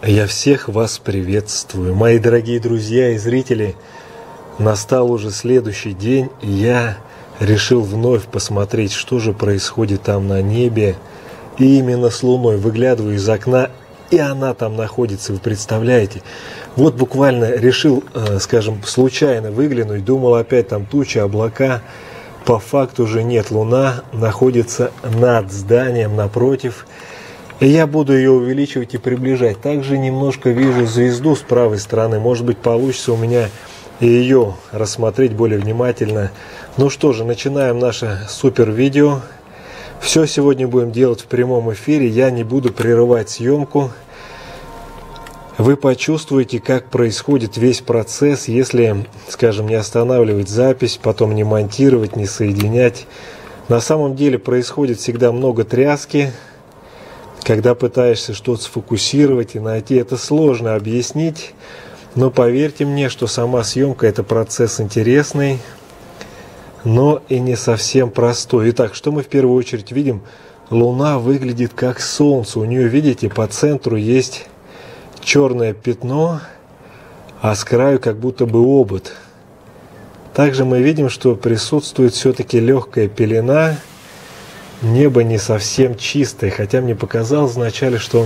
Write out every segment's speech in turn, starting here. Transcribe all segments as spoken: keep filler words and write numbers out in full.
Я всех вас приветствую, мои дорогие друзья и зрители. Настал уже следующий день, и я решил вновь посмотреть, что же происходит там на небе. И именно с Луной выглядываю из окна, и она там находится, вы представляете? Вот буквально решил, скажем, случайно выглянуть, думал опять там тучи, облака. По факту же нет, Луна находится над зданием напротив. И я буду ее увеличивать и приближать. Также немножко вижу звезду с правой стороны. Может быть, получится у меня и ее рассмотреть более внимательно. Ну что же, начинаем наше супер видео. Все сегодня будем делать в прямом эфире. Я не буду прерывать съемку. Вы почувствуете, как происходит весь процесс, если, скажем, не останавливать запись, потом не монтировать, не соединять. На самом деле происходит всегда много тряски. Когда пытаешься что-то сфокусировать и найти, это сложно объяснить, но поверьте мне, что сама съемка – это процесс интересный, но и не совсем простой. Итак, что мы в первую очередь видим? Луна выглядит как Солнце. У нее, видите, по центру есть черное пятно, а с краю как будто бы обод. Также мы видим, что присутствует все-таки легкая пелена. Небо не совсем чистое, хотя мне показалось вначале, что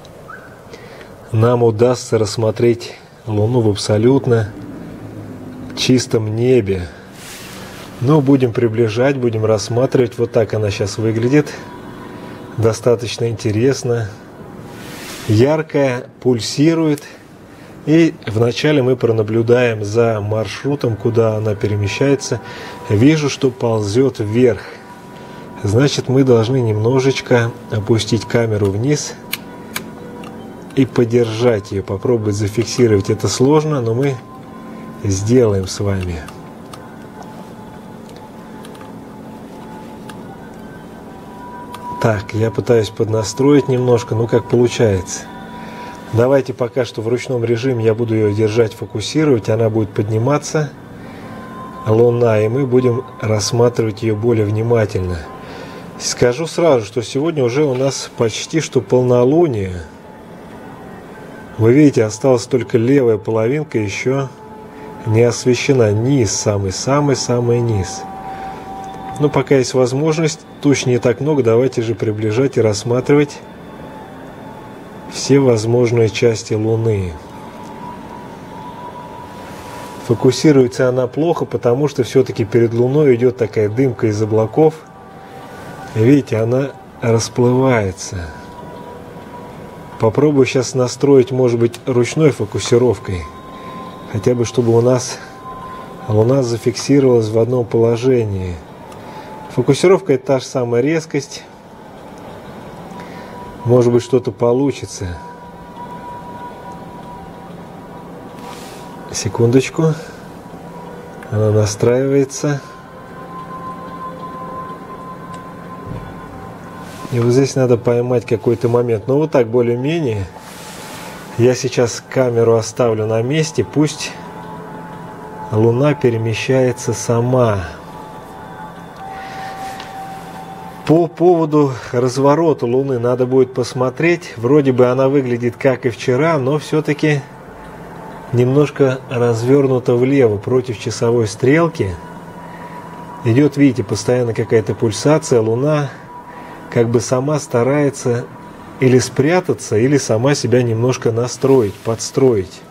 нам удастся рассмотреть Луну в абсолютно чистом небе. Но будем приближать, будем рассматривать. Вот так она сейчас выглядит. Достаточно интересно. Яркая, пульсирует. И вначале мы пронаблюдаем за маршрутом, куда она перемещается. Вижу, что ползет вверх. Значит, мы должны немножечко опустить камеру вниз и подержать ее, попробовать зафиксировать. Это сложно, но мы сделаем с вами. Так, я пытаюсь поднастроить немножко, ну как получается. Давайте пока что в ручном режиме я буду ее держать, фокусировать, она будет подниматься, Луна, и мы будем рассматривать ее более внимательно. Скажу сразу, что сегодня уже у нас почти что полнолуние. Вы видите, осталась только левая половинка, еще не освещена. Низ, самый-самый-самый низ. Но пока есть возможность, туч не так много, давайте же приближать и рассматривать все возможные части Луны. Фокусируется она плохо, потому что все-таки перед Луной идет такая дымка из облаков. Видите, она расплывается. Попробую сейчас настроить, может быть, ручной фокусировкой. Хотя бы, чтобы у нас Луна зафиксировалась в одном положении. Фокусировка – это та же самая резкость. Может быть, что-то получится. Секундочку. Она настраивается. И вот здесь надо поймать какой-то момент. Но вот так более-менее. Я сейчас камеру оставлю на месте. Пусть Луна перемещается сама. По поводу разворота Луны надо будет посмотреть. Вроде бы она выглядит как и вчера, но все-таки немножко развернута влево против часовой стрелки. Идет, видите, постоянно какая-то пульсация. Луна как бы сама старается или спрятаться, или сама себя немножко настроить, подстроить.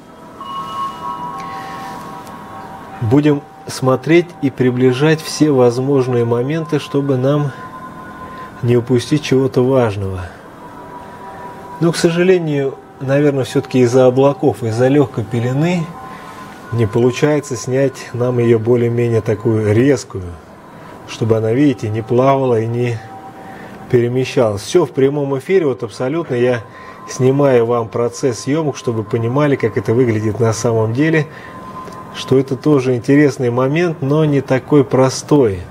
Будем смотреть и приближать все возможные моменты, чтобы нам не упустить чего-то важного. Но, к сожалению, наверное, все-таки из-за облаков, из-за легкой пелены не получается снять нам ее более-менее такую резкую, чтобы она, видите, не плавала и не перемещалась. Все в прямом эфире, вот абсолютно я снимаю вам процесс съемок, чтобы понимали, как это выглядит на самом деле, что это тоже интересный момент, но не такой простой.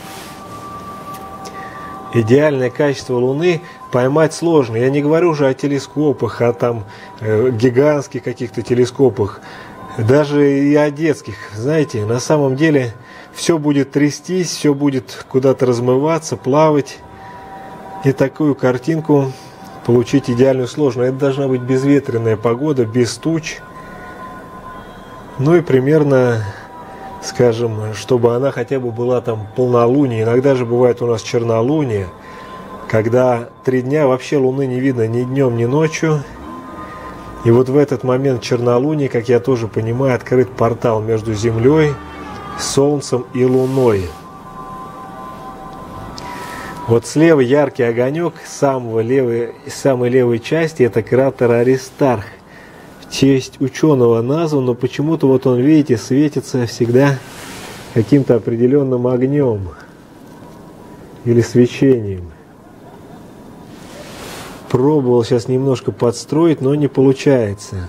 Идеальное качество Луны поймать сложно. Я не говорю уже о телескопах, о там э, гигантских каких-то телескопах, даже и о детских. Знаете, на самом деле все будет трястись, все будет куда-то размываться, плавать. И такую картинку получить идеальную сложную. Это должна быть безветренная погода, без туч. Ну и примерно, скажем, чтобы она хотя бы была там полнолуние. Иногда же бывает у нас чернолуние, когда три дня вообще луны не видно ни днем, ни ночью. И вот в этот момент чернолуния, как я тоже понимаю, открыт портал между Землей, Солнцем и Луной. Вот слева яркий огонек самого левой, самой левой части, это кратер Аристарх. В честь ученого назван, но почему-то вот он, видите, светится всегда каким-то определенным огнем или свечением. Пробовал сейчас немножко подстроить, но не получается.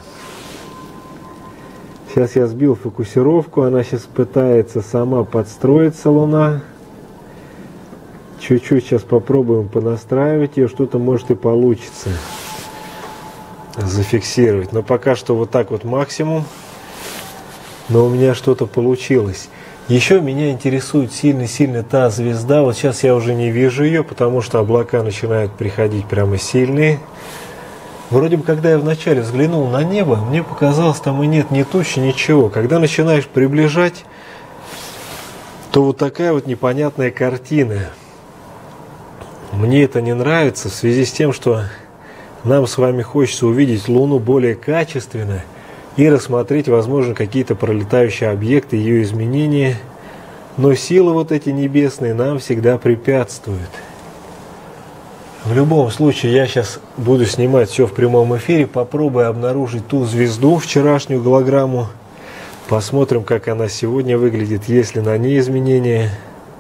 Сейчас я сбил фокусировку, она сейчас пытается сама подстроиться, Луна. Чуть-чуть сейчас попробуем понастраивать ее, что-то может и получится зафиксировать. Но пока что вот так вот максимум. Но у меня что-то получилось. Еще меня интересует сильно-сильно та звезда. Вот сейчас я уже не вижу ее, потому что облака начинают приходить прямо сильные. Вроде бы, когда я вначале взглянул на небо, мне показалось, там и нет ни тучи, ничего. Когда начинаешь приближать, то вот такая вот непонятная картина. Мне это не нравится в связи с тем, что нам с вами хочется увидеть Луну более качественно и рассмотреть, возможно, какие-то пролетающие объекты, ее изменения. Но силы вот эти небесные нам всегда препятствуют. В любом случае, я сейчас буду снимать все в прямом эфире, попробую обнаружить ту звезду, вчерашнюю голограмму. Посмотрим, как она сегодня выглядит, есть ли на ней изменения.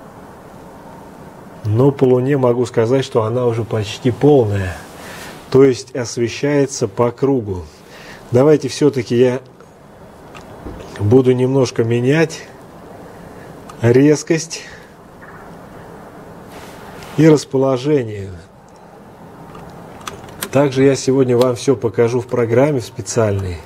Но по Луне могу сказать, что она уже почти полная. То есть освещается по кругу. Давайте все-таки я буду немножко менять резкость и расположение. Также я сегодня вам все покажу в программе специальной,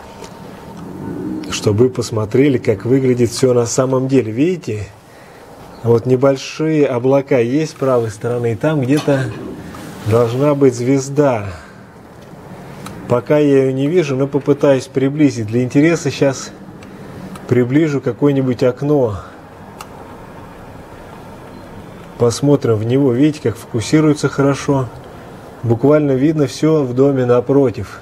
чтобы вы посмотрели, как выглядит все на самом деле. Видите? Вот небольшие облака есть с правой стороны, и там где-то должна быть звезда. Пока я ее не вижу, но попытаюсь приблизить. Для интереса сейчас приближу какое-нибудь окно. Посмотрим в него. Видите, как фокусируется хорошо. Буквально видно все в доме напротив.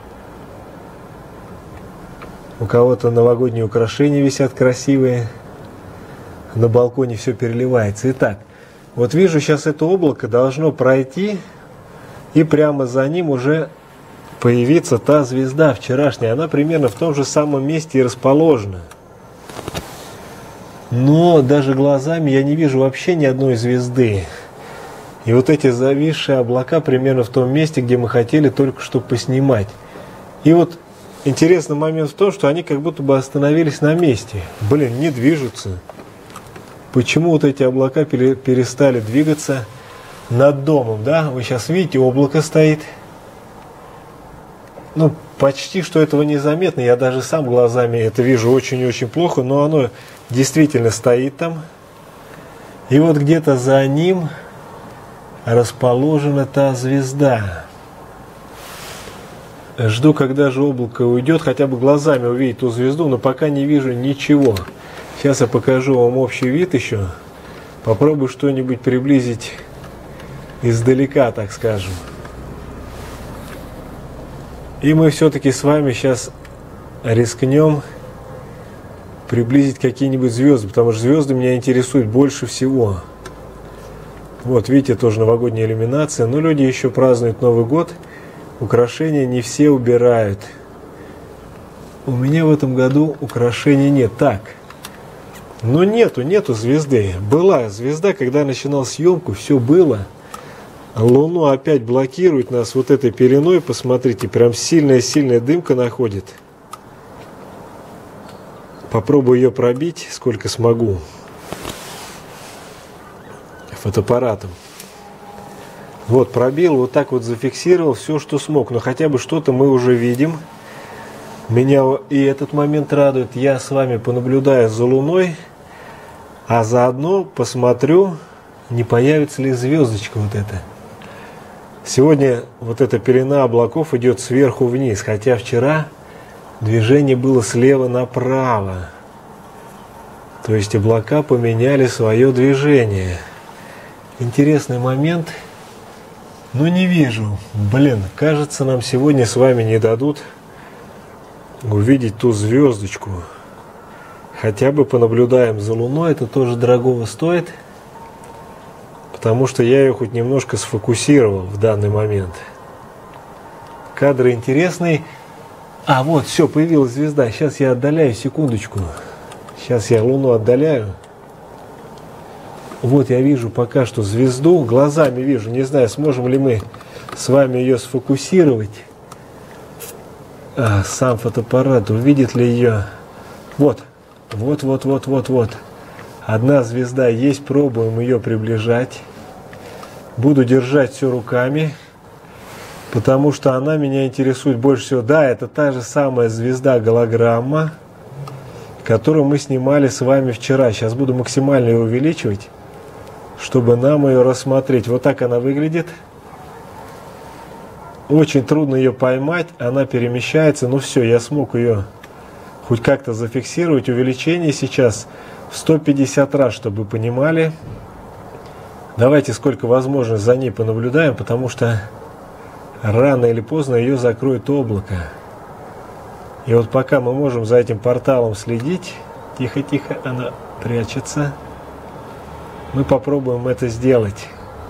У кого-то новогодние украшения висят красивые. На балконе все переливается. Итак, вот вижу, сейчас это облако должно пройти, и прямо за ним уже появится та звезда вчерашняя. Она примерно в том же самом месте и расположена. Но даже глазами я не вижу вообще ни одной звезды. И вот эти зависшие облака примерно в том месте, где мы хотели только что поснимать. И вот интересный момент в том, что они как будто бы остановились на месте. Блин, не движутся. Почему вот эти облака перестали двигаться над домом, да? Вы сейчас видите, облако стоит. Ну, почти что этого незаметно. Я даже сам глазами это вижу очень-очень плохо, но оно действительно стоит там. И вот где-то за ним расположена та звезда. Жду, когда же облако уйдет, хотя бы глазами увидеть ту звезду, но пока не вижу ничего. Сейчас я покажу вам общий вид еще. Попробую что-нибудь приблизить издалека, так скажем. И мы все-таки с вами сейчас рискнем приблизить какие-нибудь звезды, потому что звезды меня интересуют больше всего. Вот, видите, тоже новогодняя иллюминация. Но люди еще празднуют Новый год. Украшения не все убирают. У меня в этом году украшений нет. Так. Но нету, нету звезды. Была звезда, когда я начинал съемку, все было. Луну опять блокирует нас вот этой пеленой. Посмотрите, прям сильная-сильная дымка находит. Попробую ее пробить, сколько смогу. Фотоаппаратом. Вот, пробил, вот так вот зафиксировал все, что смог. Но хотя бы что-то мы уже видим. Меня и этот момент радует. Я с вами понаблюдаю за Луной. А заодно посмотрю, не появится ли звездочка вот эта. Сегодня вот эта пелена облаков идет сверху вниз, хотя вчера движение было слева направо. То есть облака поменяли свое движение. Интересный момент. Но не вижу. Блин, кажется, нам сегодня с вами не дадут увидеть ту звездочку. Хотя бы понаблюдаем за Луной. Это тоже дорогого стоит. Потому что я ее хоть немножко сфокусировал в данный момент. Кадр интересный. А вот, все, появилась звезда. Сейчас я отдаляю, секундочку. Сейчас я Луну отдаляю. Вот я вижу пока что звезду. Глазами вижу. Не знаю, сможем ли мы с вами ее сфокусировать. А, сам фотоаппарат увидит ли ее. Вот. Вот, вот, вот, вот, вот. Одна звезда есть. Пробуем ее приближать. Буду держать все руками, потому что она меня интересует больше всего. Да, это та же самая звезда-голограмма, которую мы снимали с вами вчера. Сейчас буду максимально ее увеличивать, чтобы нам ее рассмотреть. Вот так она выглядит. Очень трудно ее поймать, она перемещается. Ну все, я смог ее хоть как-то зафиксировать. Увеличение сейчас в сто пятьдесят раз, чтобы вы понимали. Давайте сколько возможно за ней понаблюдаем, потому что рано или поздно ее закроет облако. И вот пока мы можем за этим порталом следить, тихо-тихо она прячется, мы попробуем это сделать.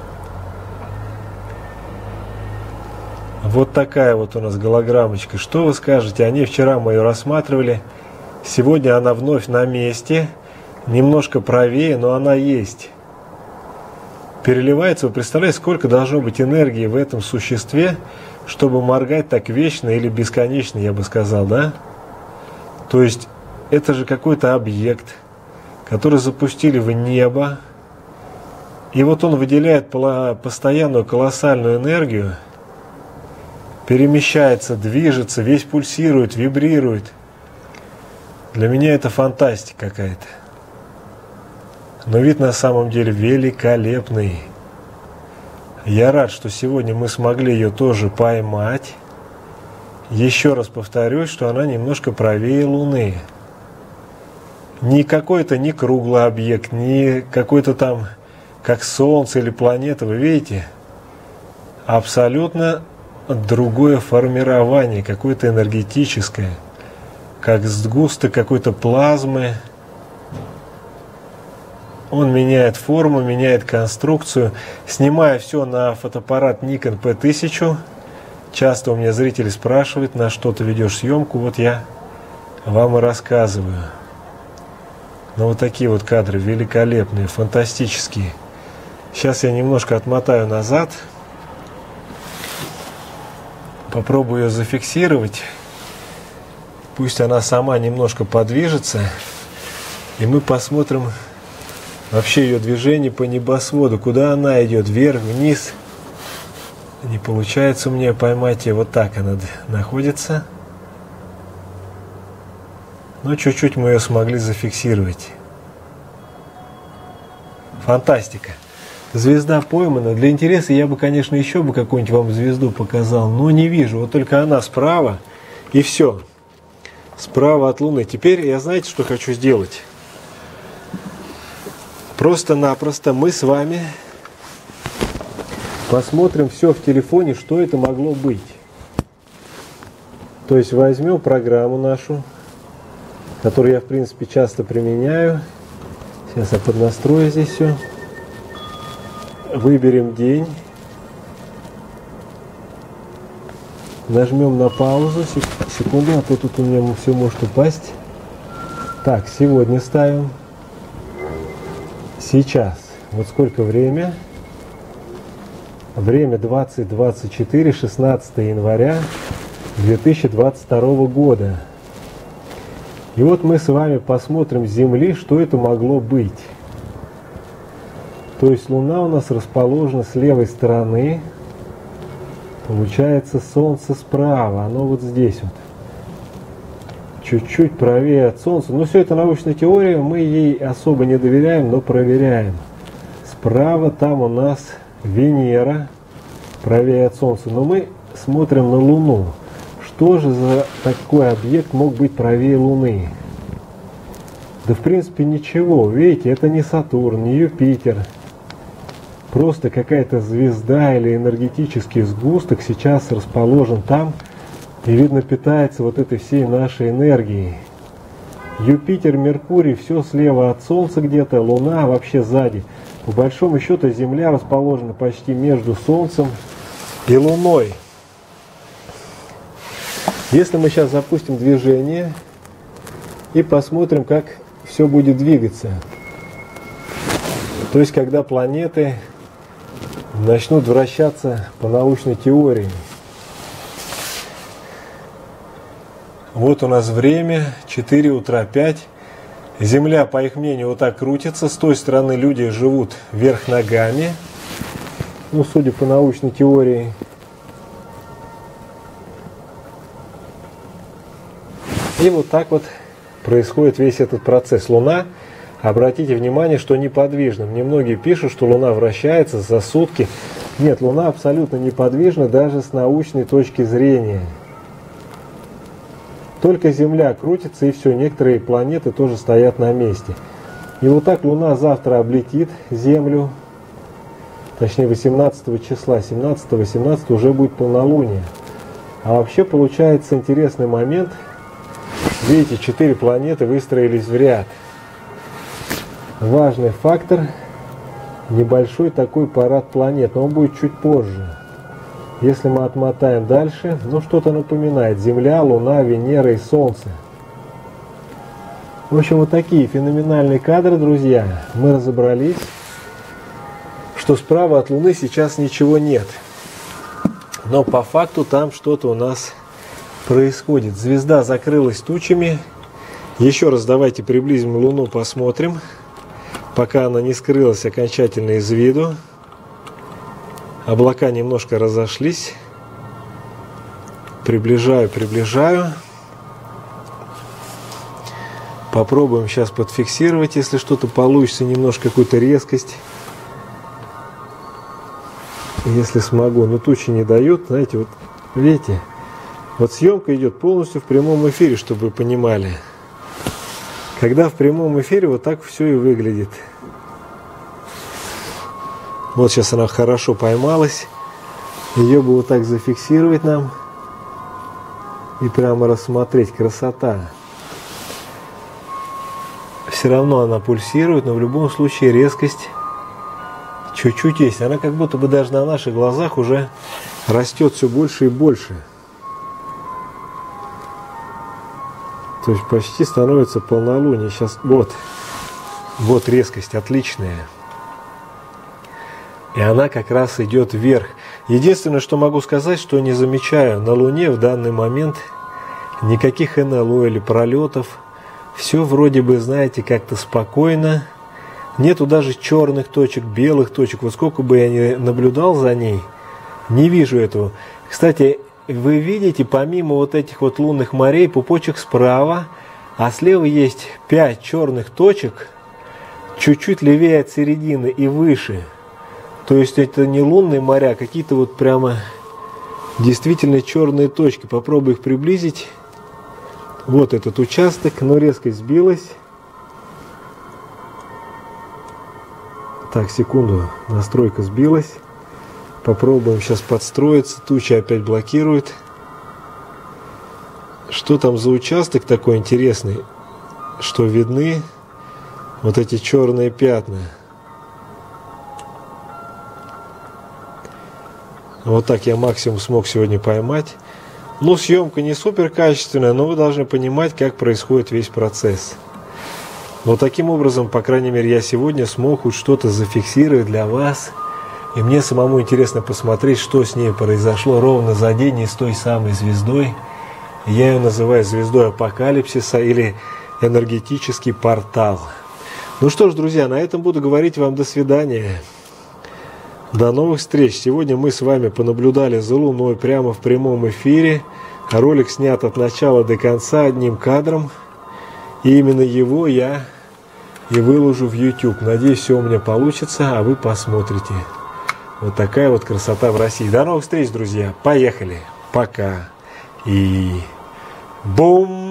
Вот такая вот у нас голограммочка. Что вы скажете? Они вчера мы ее рассматривали. Сегодня она вновь на месте. Немножко правее, но она есть. Переливается. Вы представляете, сколько должно быть энергии в этом существе, чтобы моргать так вечно или бесконечно, я бы сказал, да? То есть это же какой-то объект, который запустили в небо, и вот он выделяет постоянную колоссальную энергию, перемещается, движется, весь пульсирует, вибрирует. Для меня это фантастика какая-то. Но вид на самом деле великолепный. Я рад, что сегодня мы смогли ее тоже поймать. Еще раз повторюсь, что она немножко правее Луны. Не какой-то не круглый объект, не какой-то там, как Солнце или планета, вы видите? Абсолютно другое формирование, какое-то энергетическое, как сгусток какой-то плазмы. Он меняет форму, меняет конструкцию. Снимаю все на фотоаппарат Nikon пи тысяча. Часто у меня зрители спрашивают, на что ты ведешь съемку. Вот я вам и рассказываю. Но вот такие вот кадры великолепные, фантастические. Сейчас я немножко отмотаю назад. Попробую ее зафиксировать. Пусть она сама немножко подвижется. И мы посмотрим вообще ее движение по небосводу. Куда она идет? Вверх, вниз. Не получается у меня поймать ее. Вот так она находится. Но чуть-чуть мы ее смогли зафиксировать. Фантастика. Звезда поймана. Для интереса я бы, конечно, еще бы какую-нибудь вам звезду показал. Но не вижу. Вот только она справа. И все. Справа от Луны. Теперь я, знаете, что хочу сделать? Просто-напросто мы с вами посмотрим все в телефоне, что это могло быть. То есть возьмем программу нашу, которую я, в принципе, часто применяю. Сейчас я поднастрою здесь все. Выберем день. Нажмем на паузу. Секунду, а то тут у меня все может упасть. Так, сегодня ставим. Сейчас. Вот сколько время? Время двадцать двадцать четыре, шестнадцатое января две тысячи двадцать второго года. И вот мы с вами посмотрим с Земли, что это могло быть. То есть Луна у нас расположена с левой стороны. Получается Солнце справа. Оно вот здесь вот. Чуть-чуть правее от Солнца. Но все это научная теория. Мы ей особо не доверяем, но проверяем. Справа там у нас Венера. правее от Солнца. Но мы смотрим на Луну. Что же за такой объект мог быть правее Луны? Да в принципе ничего. Видите, это не Сатурн, не Юпитер. Просто какая-то звезда или энергетический сгусток сейчас расположен там и, видно, питается вот этой всей нашей энергией. Юпитер, Меркурий, все слева от Солнца где-то, Луна вообще сзади. По большому счету Земля расположена почти между Солнцем и Луной. Если мы сейчас запустим движение и посмотрим, как все будет двигаться. То есть, когда планеты начнут вращаться по научной теории. Вот у нас время, четыре утра, пять. Земля, по их мнению, вот так крутится. С той стороны люди живут вверх ногами. Ну, судя по научной теории. И вот так вот происходит весь этот процесс. Луна, обратите внимание, что неподвижна. Мне многие пишут, что Луна вращается за сутки. Нет, Луна абсолютно неподвижна даже с научной точки зрения. Только Земля крутится, и все, некоторые планеты тоже стоят на месте. И вот так Луна завтра облетит Землю, точнее восемнадцатого числа, семнадцатого-восемнадцатого уже будет полнолуние. А вообще получается интересный момент. Видите, четыре планеты выстроились в ряд. Важный фактор – небольшой такой парад планет, но он будет чуть позже. Если мы отмотаем дальше, ну что-то напоминает. Земля, Луна, Венера и Солнце. В общем, вот такие феноменальные кадры, друзья. Мы разобрались, что справа от Луны сейчас ничего нет. Но по факту там что-то у нас происходит. Звезда закрылась тучами. Еще раз давайте приблизим Луну, посмотрим, пока она не скрылась окончательно из виду. Облака немножко разошлись. Приближаю, приближаю. Попробуем сейчас подфиксировать, если что-то получится, немножко какую-то резкость. Если смогу. Но тучи не дают. Знаете, вот видите, вот съемка идет полностью в прямом эфире, чтобы вы понимали. Когда в прямом эфире вот так все и выглядит. Вот сейчас она хорошо поймалась. Ее бы вот так зафиксировать нам. И прямо рассмотреть. Красота. Все равно она пульсирует, но в любом случае резкость чуть-чуть есть. Она как будто бы даже на наших глазах уже растет все больше и больше. То есть почти становится полнолуние. Сейчас вот. Вот резкость отличная. И она как раз идет вверх. Единственное, что могу сказать, что не замечаю на Луне в данный момент никаких эн эл о или пролетов. Все вроде бы, знаете, как-то спокойно. Нету даже черных точек, белых точек. Вот сколько бы я ни наблюдал за ней, не вижу этого. Кстати, вы видите, помимо вот этих вот лунных морей, пупочек справа, а слева есть пять черных точек, чуть-чуть левее от середины и выше. То есть это не лунные моря, а какие-то вот прямо действительно черные точки. Попробую их приблизить. Вот этот участок, но резко сбилась. Так, секунду, настройка сбилась. Попробуем сейчас подстроиться. Туча опять блокирует. Что там за участок такой интересный, что видны вот эти черные пятна. Вот так я максимум смог сегодня поймать. Ну, съемка не супер качественная, но вы должны понимать, как происходит весь процесс. Вот таким образом, по крайней мере, я сегодня смог хоть что-то зафиксировать для вас. И мне самому интересно посмотреть, что с ней произошло ровно за день и с той самой звездой. Я ее называю звездой апокалипсиса или энергетический портал. Ну что ж, друзья, на этом буду говорить вам до свидания. До новых встреч. Сегодня мы с вами понаблюдали за Луной прямо в прямом эфире. Ролик снят от начала до конца одним кадром. И именно его я и выложу в YouTube. Надеюсь, все у меня получится, а вы посмотрите. Вот такая вот красота в России. До новых встреч, друзья. Поехали. Пока. И бум!